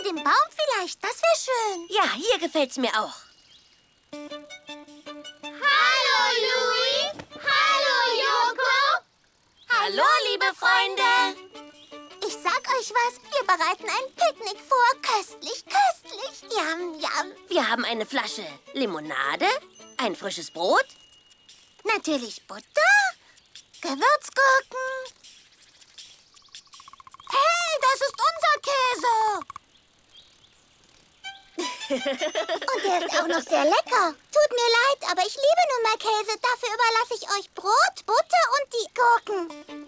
dem Baum vielleicht. Das wäre schön. Ja, hier gefällt's mir auch. Hallo, Louie. Hallo, Joko. Hallo, liebe Freunde. Ich sag euch was, wir bereiten ein Picknick vor. Köstlich, köstlich. Yum, yum. Wir haben eine Flasche Limonade, ein frisches Brot. Natürlich Butter, Gewürzgurken. Hey, das ist unser Käse. Und der ist auch noch sehr lecker. Tut mir leid, aber ich liebe nun mal Käse. Dafür überlasse ich euch Brot, Butter und die Gurken.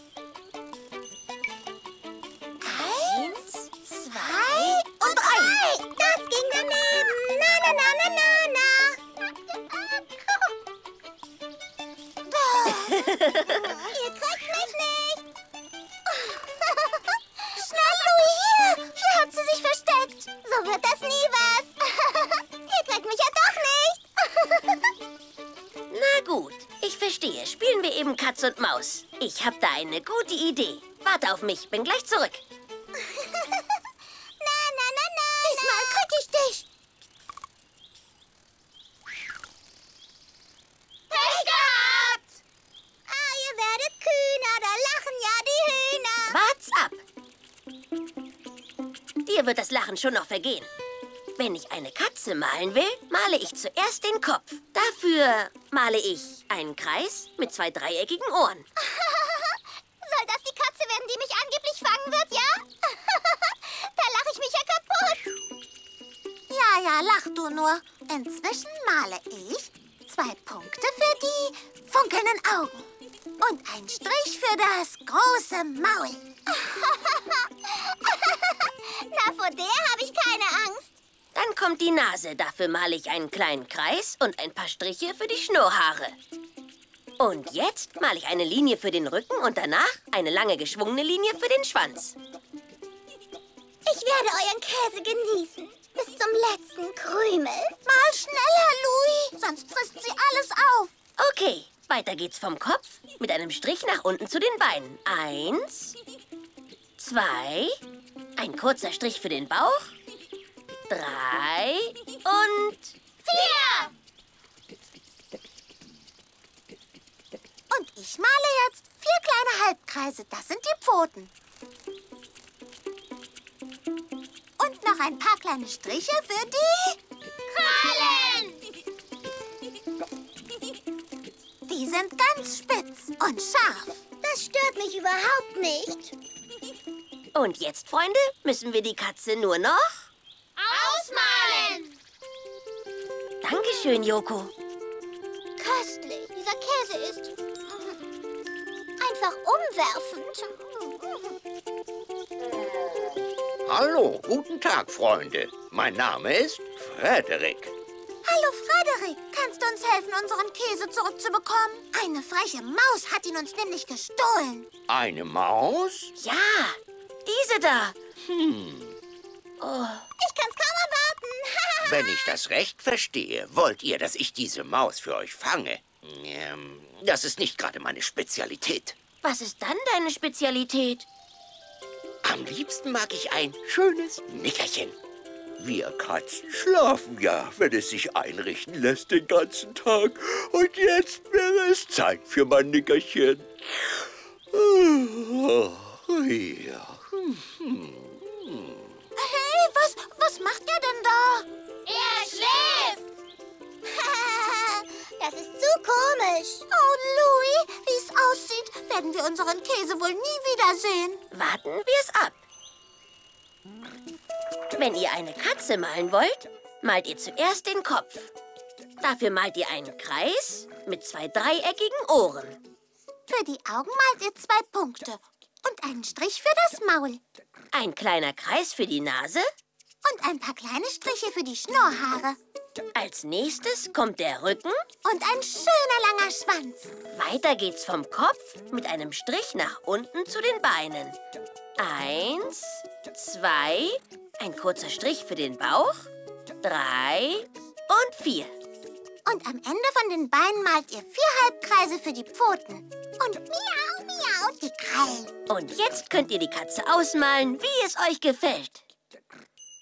1, 2 und 3. Das ging daneben. Na, na, na, na, na, na. Ihr kriegt mich nicht. Schnell, Louie, hier. Hier hat sie sich versteckt. So wird das nie was. Ihr kriegt mich ja doch nicht. Na gut, ich verstehe. Spielen wir eben Katz und Maus. Ich habe da eine gute Idee. Warte auf mich, bin gleich zurück. Na, na, na, na. Diesmal krieg ich dich. Pech gehabt. Ah, ihr werdet kühner, da lachen ja die Hühner. Wart's ab. Dir wird das Lachen schon noch vergehen. Wenn ich eine Katze malen will, male ich zuerst den Kopf. Dafür male ich einen Kreis mit 2 dreieckigen Ohren. Soll das die Katze werden, die mich angeblich fangen wird, ja? Da lache ich mich ja kaputt. Ja, ja, lach du nur. Inzwischen male ich 2 Punkte für die funkelnden Augen. Und einen Strich für das große Maul. Na, vor der habe ich keine Angst. Dann kommt die Nase. Dafür male ich einen kleinen Kreis und ein paar Striche für die Schnurrhaare. Und jetzt male ich eine Linie für den Rücken und danach eine lange geschwungene Linie für den Schwanz. Ich werde euren Käse genießen. Bis zum letzten Krümel. Mal schneller, Louie, sonst frisst sie alles auf. Okay, weiter geht's vom Kopf mit einem Strich nach unten zu den Beinen. 1, 2, ein kurzer Strich für den Bauch, 3 und 4. Und ich male jetzt 4 kleine Halbkreise. Das sind die Pfoten. Und noch ein paar kleine Striche für die... Krallen. Die sind ganz spitz und scharf. Das stört mich überhaupt nicht. Und jetzt, Freunde, müssen wir die Katze nur noch... Ausmalen. Dankeschön, Joko. Köstlich. Dieser Käse ist einfach umwerfend. Hallo, guten Tag, Freunde. Mein Name ist Frederik. Hallo, Frederik. Kannst du uns helfen, unseren Käse zurückzubekommen? Eine freche Maus hat ihn uns nämlich gestohlen. Eine Maus? Ja, diese da. Ich kann's kaum erwarten. Wenn ich das recht verstehe, wollt ihr, dass ich diese Maus für euch fange? Das ist nicht gerade meine Spezialität. Was ist dann deine Spezialität? Am liebsten mag ich ein schönes Nickerchen. Wir Katzen schlafen ja, wenn es sich einrichten lässt den ganzen Tag. Und jetzt wäre es Zeit für mein Nickerchen. Ja. Hey, was macht der denn da? Er schläft. Das ist zu komisch. Oh, Louie, wie es aussieht, werden wir unseren Käse wohl nie wiedersehen. Warten wir es ab. Wenn ihr eine Katze malen wollt, malt ihr zuerst den Kopf. Dafür malt ihr einen Kreis mit 2 dreieckigen Ohren. Für die Augen malt ihr 2 Punkte und einen Strich für das Maul. Ein kleiner Kreis für die Nase. Und ein paar kleine Striche für die Schnurrhaare. Als nächstes kommt der Rücken. Und ein schöner langer Schwanz. Weiter geht's vom Kopf mit einem Strich nach unten zu den Beinen. 1, 2, ein kurzer Strich für den Bauch, 3 und 4. Und am Ende von den Beinen malt ihr 4 Halbkreise für die Pfoten. Und miau, miau, die Krallen. Und jetzt könnt ihr die Katze ausmalen, wie es euch gefällt.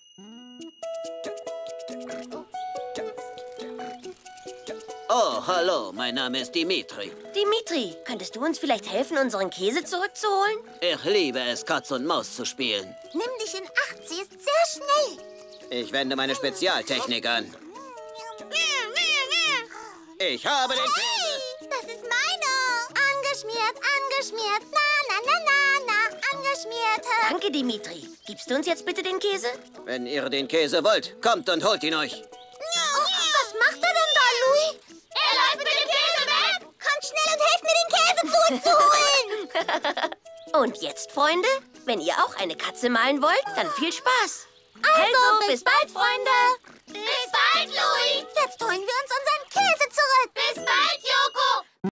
Oh, hallo, mein Name ist Dimitri. Dimitri, könntest du uns vielleicht helfen, unseren Käse zurückzuholen? Ich liebe es, Katz und Maus zu spielen. Nimm dich in Acht, sie ist sehr schnell. Ich wende meine Spezialtechnik an. Ich habe den Käse. Hey, das ist meine. Angeschmiert, angeschmiert. Na, na, na, na, na. Angeschmierte. Danke, Dimitri. Gibst du uns jetzt bitte den Käse? Wenn ihr den Käse wollt, kommt und holt ihn euch. Oh, was macht er denn da, Louis? Er läuft mit dem Käse weg. Kommt schnell und helft mir, den Käse zurückzuholen. Und jetzt, Freunde, wenn ihr auch eine Katze malen wollt, dann viel Spaß. Also, bis bald, Freunde. Bis bald, Louis. Jetzt holen wir uns unseren Käse zurück. Bis bald,